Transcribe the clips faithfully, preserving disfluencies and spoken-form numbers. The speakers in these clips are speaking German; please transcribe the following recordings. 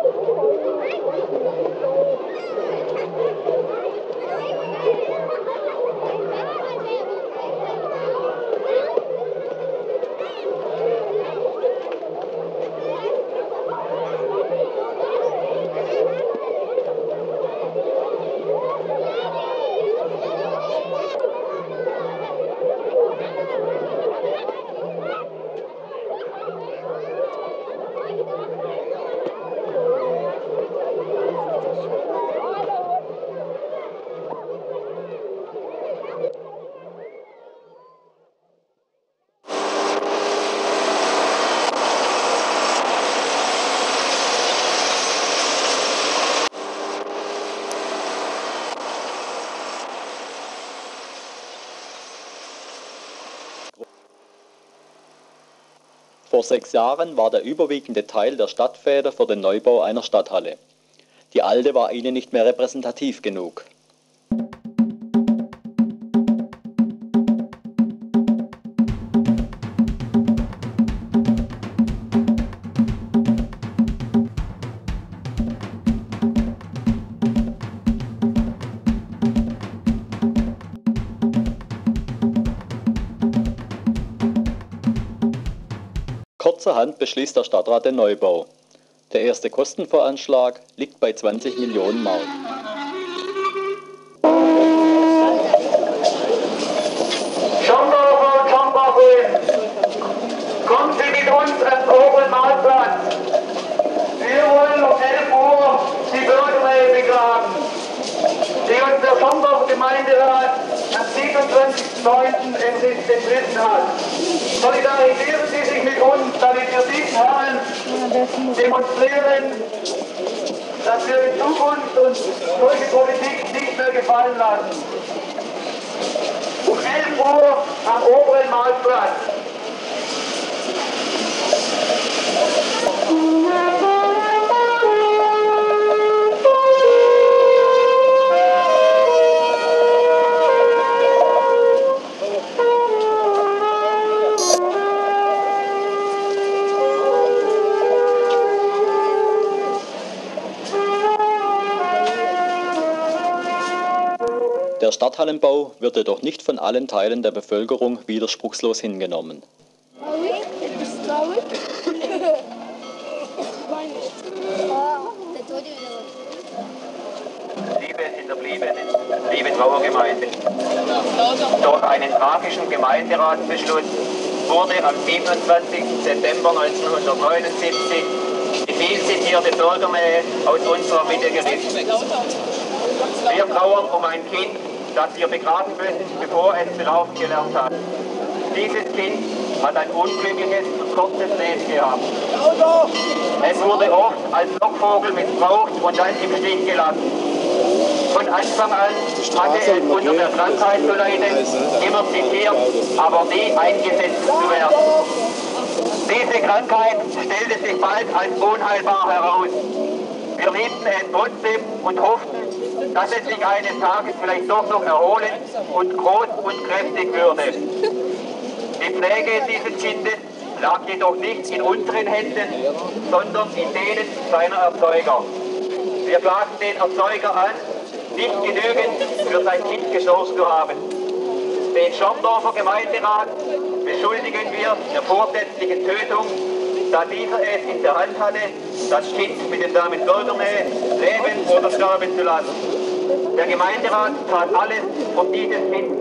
Vor sechs Jahren war der überwiegende Teil der Stadtväter für den Neubau einer Stadthalle. Die alte war ihnen nicht mehr repräsentativ genug. Kurzerhand beschließt der Stadtrat den Neubau. Der erste Kostenvoranschlag liegt bei zwanzig Millionen Mark. Schondorfer und Schondorferinnen, kommen Sie mit uns ans oberen Marktplatz. Wir wollen um elf Uhr die Bürgerwehe begraben, die uns der Schondorfer Gemeinderat am siebenundzwanzigsten neunten entrissen hat. Solidarisieren Sie sich mit uns, damit wir diesen Herren demonstrieren, dass wir in Zukunft uns solche Politik nicht mehr gefallen lassen. Um elf Uhr am oberen Marktplatz. Der Stadthallenbau wird jedoch nicht von allen Teilen der Bevölkerung widerspruchslos hingenommen. Liebe Hinterbliebene, liebe Trauergemeinde, durch einen tragischen Gemeinderatsbeschluss wurde am siebenundzwanzigsten September neunzehnhundertneunundsiebzig die viel zitierte Bürgernähe aus unserer Mitte gerissen. Wir trauern um ein Kind, das wir begraben müssen, bevor es zu laufen gelernt hat. Dieses Kind hat ein unglückliches und kurzes Leben gehabt. Es wurde oft als Lockvogel missbraucht und dann im Stich gelassen. Von Anfang an hatte es unter der Krankheit zu leiden, immer zitiert, aber nie eingesetzt zu werden. Diese Krankheit stellte sich bald als unheilbar heraus. Wir liebten es trotzdem und hofften, dass es sich eines Tages vielleicht doch noch erholen und groß und kräftig würde. Die Pflege dieses Kindes lag jedoch nicht in unseren Händen, sondern in denen seiner Erzeuger. Wir klagen den Erzeuger an, nicht genügend für sein Kind gesorgt zu haben. Den Schondorfer Gemeinderat beschuldigen wir der vorsätzlichen Tötung, da dieser es in der Hand hatte, das Kind mit dem Namen Bürgernähe leben oder sterben zu lassen. Der Gemeinderat tat alles, um dieses Kind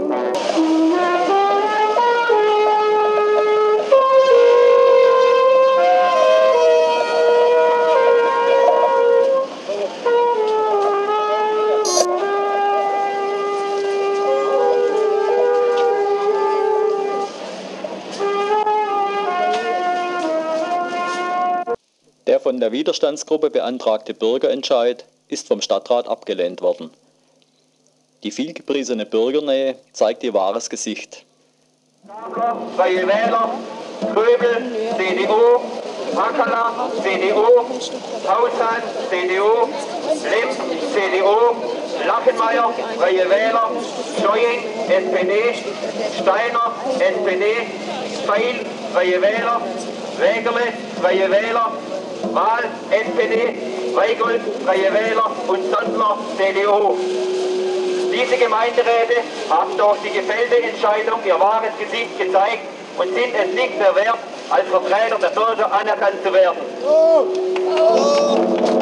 Der von der Widerstandsgruppe beantragte Bürgerentscheid ist vom Stadtrat abgelehnt worden. Die vielgepriesene Bürgernähe zeigt ihr wahres Gesicht. Freie Wähler, Kröbel, C D U, Hakala, C D U, Haushahn, C D U, Lipp, C D U, Lachenmeier, Freie Wähler, Scheuing, S P D, Steiner, S P D, Feil, Freie Wähler, Wägerle, Freie Wähler, Wahl S P D, Weigold, Freie Wähler und Sondler C D U. Diese Gemeinderäte haben durch die gefällte Entscheidung ihr wahres Gesicht gezeigt und sind es nicht mehr wert, als Vertreter der Bürger anerkannt zu werden. Oh. Oh.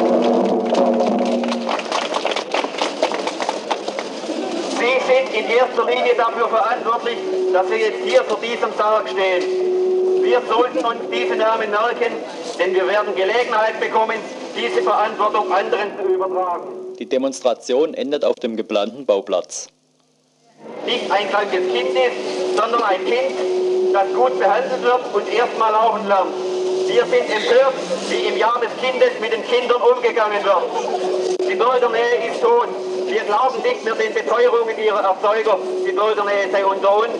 Sie sind in erster Linie dafür verantwortlich, dass wir jetzt hier vor diesem Sarg stehen. Wir sollten uns diese Namen merken, denn wir werden Gelegenheit bekommen, diese Verantwortung anderen zu übertragen. Die Demonstration endet auf dem geplanten Bauplatz. Nicht ein krankes Kind ist, sondern ein Kind, das gut behandelt wird und erstmal laufen lernt. Wir sind empört, wie im Jahr des Kindes mit den Kindern umgegangen wird. Die Bürgernähe ist tot. Wir glauben nicht mehr den Beteuerungen ihrer Erzeuger, die Bürgernähe sei unter uns.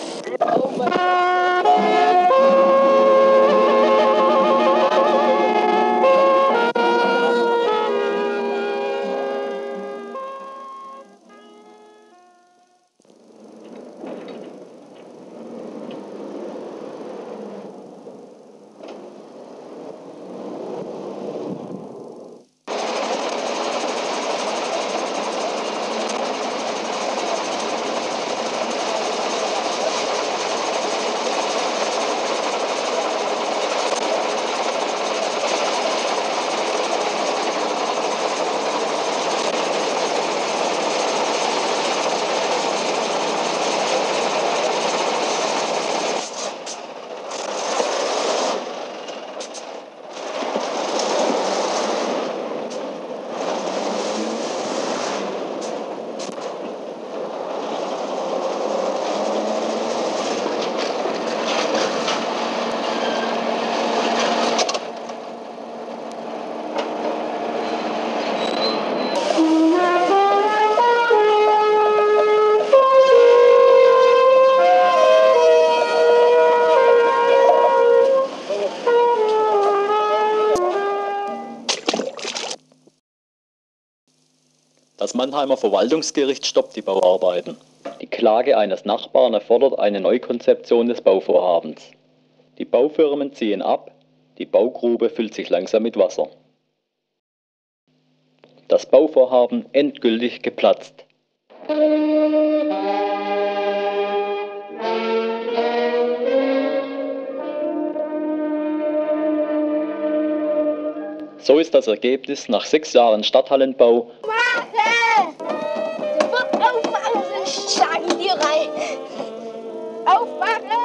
Das Mannheimer Verwaltungsgericht stoppt die Bauarbeiten. Die Klage eines Nachbarn erfordert eine Neukonzeption des Bauvorhabens. Die Baufirmen ziehen ab, die Baugrube füllt sich langsam mit Wasser. Das Bauvorhaben endgültig geplatzt. So ist das Ergebnis nach sechs Jahren Stadthallenbau. Aufmachen, sonst schlagen die rein. Aufmachen!